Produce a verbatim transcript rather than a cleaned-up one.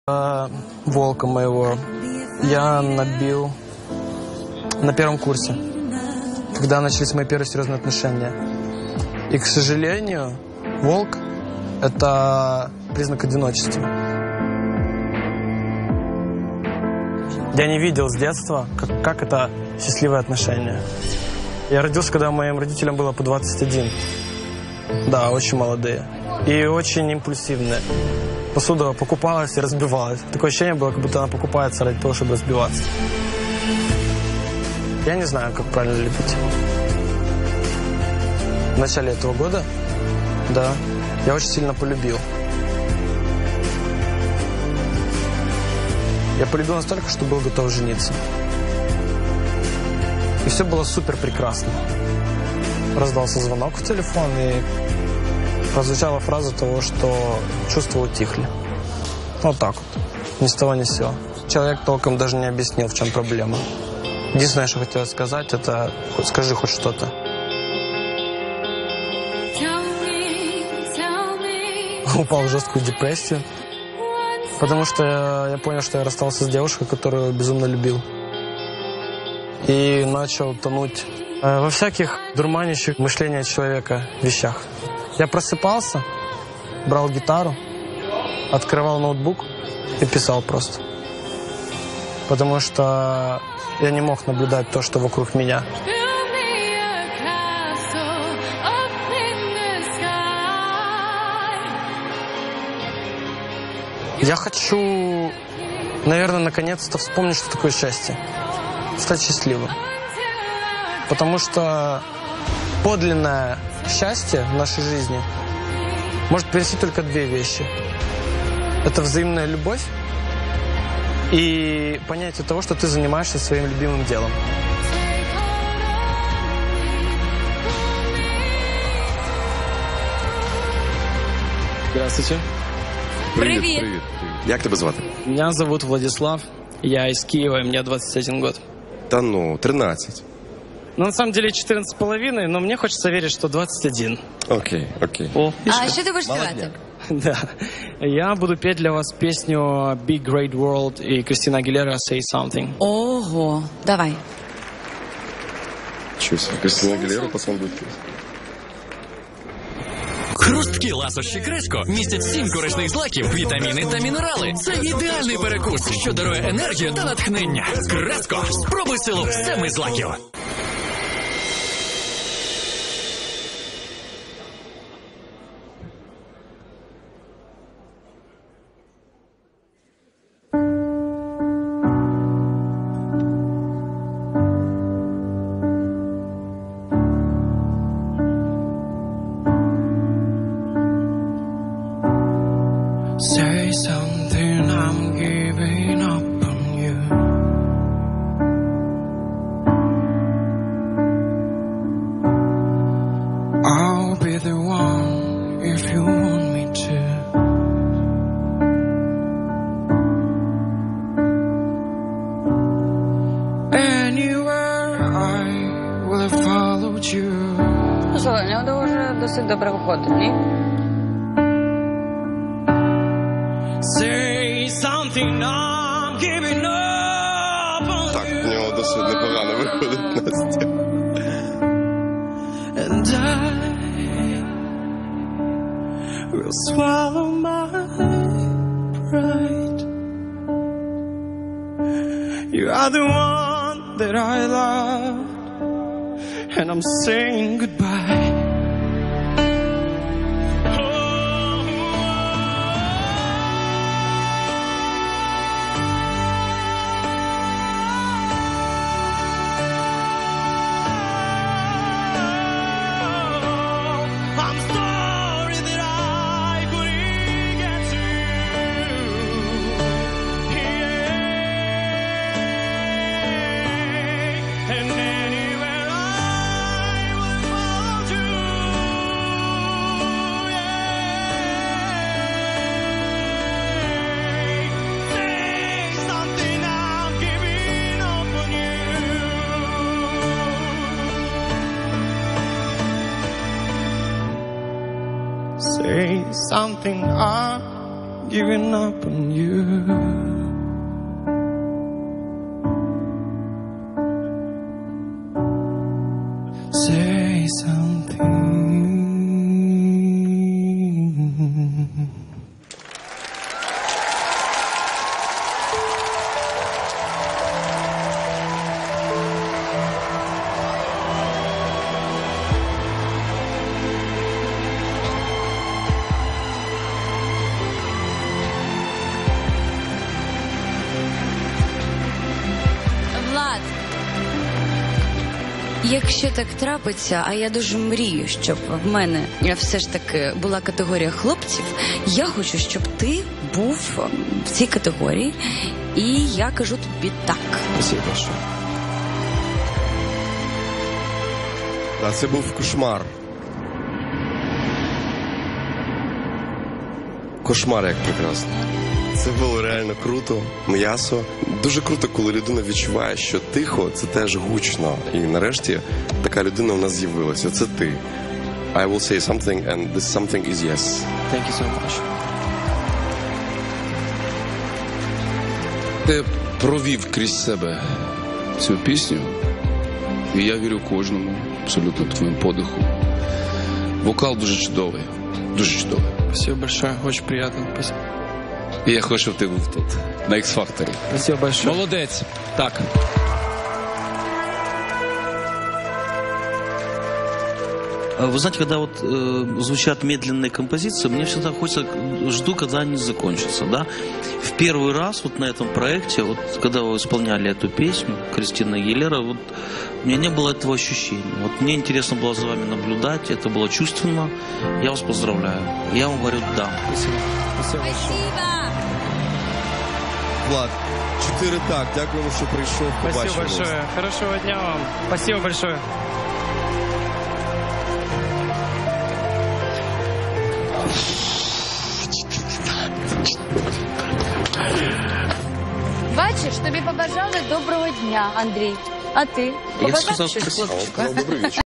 Волка моего я набил на первом курсе, когда начались мои первые серьезные отношения. И, к сожалению, волк – это признак одиночества. Я не видел с детства, как, как это счастливые отношения. Я родился, когда моим родителям было по двадцать один. Да, очень молодые. И очень импульсивные. Посуда покупалась и разбивалась. Такое ощущение было, как будто она покупается ради того, чтобы разбиваться. Я не знаю, как правильно любить. В начале этого года, да, я очень сильно полюбил. Я полюбил настолько, что был готов жениться. И все было супер прекрасно. Раздался звонок в телефон, и прозвучала фраза того, что чувства утихли. Вот так вот. Ни с того ни с сего. Человек толком даже не объяснил, в чем проблема. Единственное, что хотелось сказать, это скажи хоть что-то. Упал в жесткую депрессию. Потому что я, я понял, что я расстался с девушкой, которую безумно любил. И начал тонуть э, во всяких дурманящих мышления человека вещах. Я просыпался, брал гитару, открывал ноутбук и писал просто. Потому что я не мог наблюдать то, что вокруг меня. Я хочу, наверное, наконец-то вспомнить, что такое счастье. Стать счастливым. Потому что подлинное счастье в нашей жизни может принести только две вещи. Это взаимная любовь и понятие того, что ты занимаешься своим любимым делом. Здравствуйте. Привет. Привет. Привет. Як тебе звати? Меня зовут Владислав. Я из Киева, и мне двадцать один год. Та ну, тринадцять. Ну, на самом деле четырнадцать с половиной, но мне хочется верить, что двадцать один. Окей, окей. О, А що ти будеш співати? да. Я буду петь для вас песню Big Great World и Кристина Агилера Say Something. Ого, давай. Чусь, Кристина Агилера потом будет петь. Хрусткі ласощі Кресько містять сім корисних злаків, вітаміни та мінерали. Це ідеальний перекус, що дарує енергію та натхнення. Кресько. Спробуй силу семи злаків. Say something, I'm giving up on you. I'll be the one if you want me to. Anywhere I will have followed you. Слухай, у нього вже досить добре виходить, ні? Say something, I'm giving up on Так, you. в нього досить непогано виходить, Настя. And I will swallow my pride. You are the one that I love, and I'm saying goodbye. I'm sorry that I couldn't get to you. Yeah. And anywhere I will follow you. Yeah. Say something, I'm giving up on you. Say something, I'm giving up on you. Say something. Влад, якщо так трапиться, а я дуже мрію, щоб в мене все ж таки була категорія хлопців, я хочу, щоб ти був в цій категорії, і я кажу тобі так. Спасибо большое. А це був кошмар. Кошмар, як прекрасно. Це було реально круто, м'ясо. Дуже круто, коли людина відчуває, що тихо – це теж гучно. І нарешті така людина у нас з'явилася. Це ти. I will say something, and this something is yes. Thank you so much. Ти провів крізь себе цю пісню, і я вірю кожному, абсолютно твоєму подиху. Вокал дуже чудовий, дуже чудовий. Спасибо большое, очень приятно. Спасибо. І я хочу, щоб ти був тут, на X-Factor. Спасибо большое. Молодець. Так. Вы знаете, когда вот э, звучат медленные композиции, мне всегда хочется, жду, когда они закончатся, да. В первый раз вот на этом проекте, вот когда вы исполняли эту песню, Кристина Агилера, вот у меня не было этого ощущения. Вот мне интересно было за вами наблюдать, это было чувственно. Я вас поздравляю. Я вам говорю да. Спасибо. Спасибо большое. Влад, чотири так. Дякуємо, що прийшов. Спасибо большое. Хорошего дня вам. Спасибо большое. Бачиш, тобі побажали доброго дня, Андрій. А ти? Я Побажав сказав щось спасибо. хлопчику? Добрий вечір.